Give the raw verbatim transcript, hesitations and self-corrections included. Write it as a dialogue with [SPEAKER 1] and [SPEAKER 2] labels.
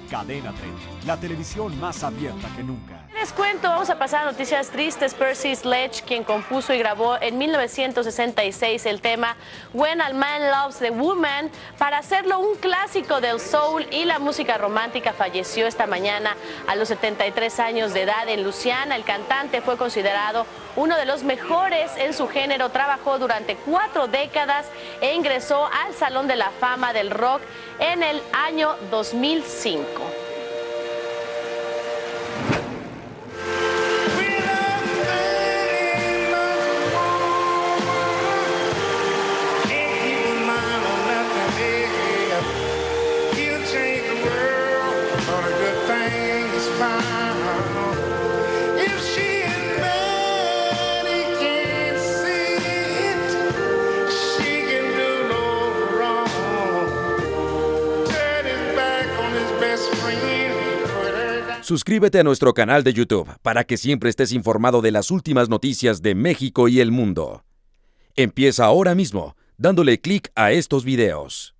[SPEAKER 1] Cadena treinta, la televisión más abierta que nunca.
[SPEAKER 2] Les cuento, vamos a pasar a noticias tristes. Percy Sledge, quien compuso y grabó en mil novecientos sesenta y seis el tema When a Man Loves the Woman, para hacerlo un clásico del soul y la música romántica, falleció esta mañana a los setenta y tres años de edad en Luisiana. El cantante fue considerado uno de los mejores en su género, trabajó durante cuatro décadas e ingresó al Salón de la Fama del Rock en el año dos mil cinco.
[SPEAKER 3] Suscríbete a nuestro canal de YouTube para que siempre estés informado de las últimas noticias de México y el mundo. Empieza ahora mismo dándole clic a estos videos.